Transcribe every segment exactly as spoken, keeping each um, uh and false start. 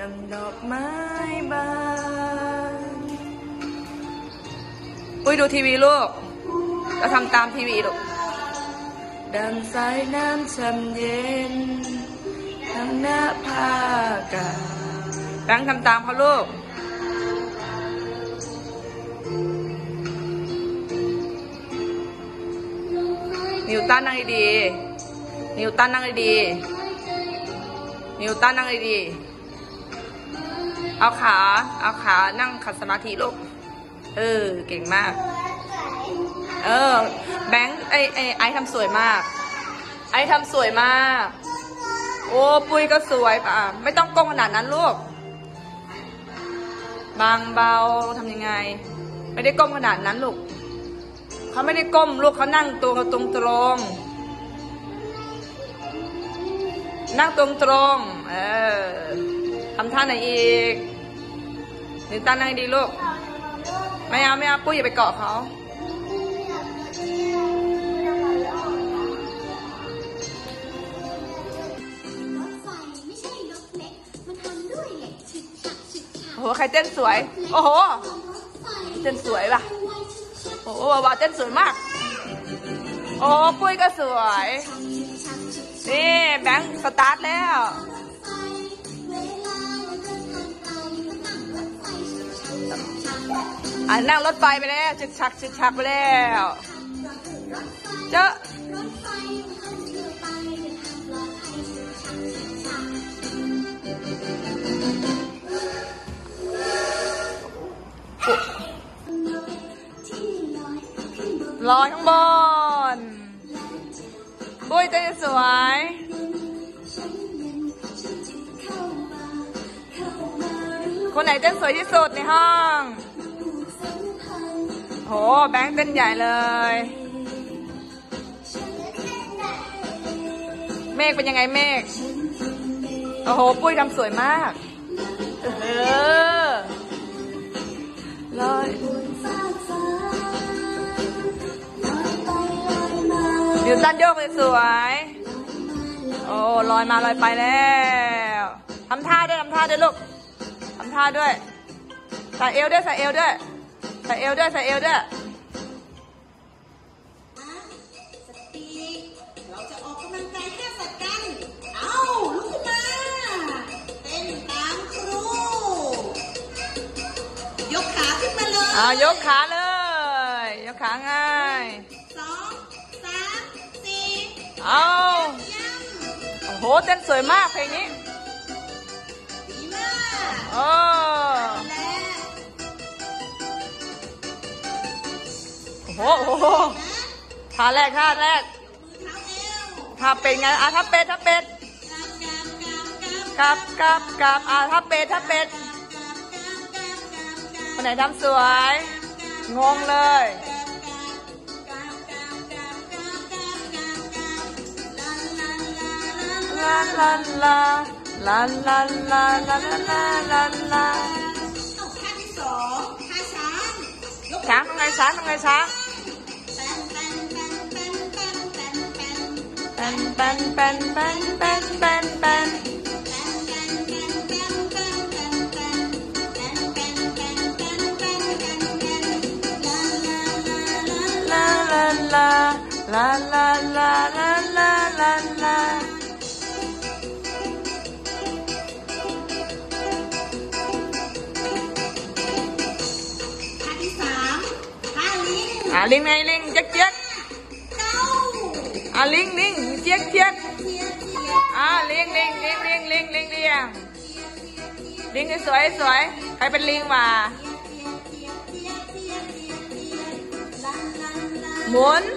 ดังดอกไม้บานอุ้ยดูทีวีลูกเราทำตามทีวีลูกดังสายน้ำช่ำเย็นดังหน้าผากาแบงค์ทำตามเขาลูกนิวตันนั่งดีๆนิวตันนั่งดีๆนิวตันนั่งดีๆเอาขาเอาขานั่งขัดสมาธิลูกเออเก่งมากเออแบงค์ไอไอไอทำสวยมากไอทำสวยมากโอ้ปุ้ยก็สวยป่ะไม่ต้องก้มขนาดนั้นลูกบางเบาทำยังไงไม่ได้ก้มขนาดนั้นลูกเขาไม่ได้ก้มลูกเขานั่งตัวตรงตรงนั่งตรงตรงเออทำท่าไหนอีกนิวตันนั่งดีลูกไม่เอาไม่เอาปุ้ยอย่าไปเกาะเขาโอ้โหใครเต้นสวยโอ้โหเต้นสวยป่ะโอ้โหบ่าวเต้นสวยมากโอ้ปุ้ยก็สวยนี่แบงค์สตาร์ทแล้วอ่านั่งรถไฟไปแล้วชึกชักชึกชักไปแล้วเจ้าลอยข้างบนปุ้ยเต้นสวยคนไหนเต้นสวยที่สุดในห้องโหแบงค์เต้นใหญ่เลยเมฆเป็นยังไงเมฆโอ้โหปุ้ยทำสวยมากเออลอยนิวตันโยกเลยสวยโอ้ลอยมาลอยไปแล้วทำท่าด้วยทำท่าด้วยลูกทำท่าด้วยใส่เอวด้วยใส่เอวด้วยใส่เอวด้วยใส่เอวด้วยเราจะออกกำลังกายแค่สัตว์กันเอ้าลุกขึ้นมาเต้นตามครูยกขาขึ้นมาเลยอ้าวยกขาเลยยกขาง่ายสองสามสี่เอาโอ้โหเต้นสวยมากเพลงนี้ดีมากโอ้โอ้โหท่าแรกท่าแรกท่าเป็ดไงอ่ะท่าเป็ดท่าเป็ดกับกับกับอ่ะท่าเป็ดท่าเป็ดคนไหนทำสวยงงเลยลาลาลาลาลาลาลาลาลาลาลาท่าที่สองท่าช้างช้างทำไงช้างทำไงช้างแปนแปนแปนแปนแปนแปนแปนลาลาลาลาลาลาลาลาลาลาท่าที่สามท่าลิงอ่ะลิงไงลิงเจ๊กเจ๊กอ่ะลิงลิงเจี๊ยกเจี๊ยกอ่ะลิงลิงลิงลิงลิงลิงเดียงลิงสวยสวยใครเป็นลิงมาหมุน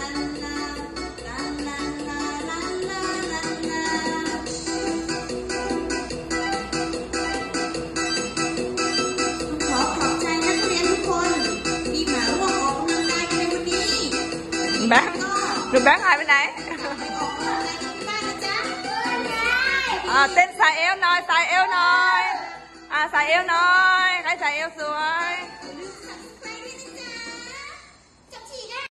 ขอขอบใจนักเรียนทุกคนที่มาร่วมออกกำลังกายในวันนี้แบงค์หนูแบงค์หายไปไหนอ่าเต้นสายเอวหน่อยสายเอวหน่อยอ่าสายเอวหน่อยใครสายเอวสวย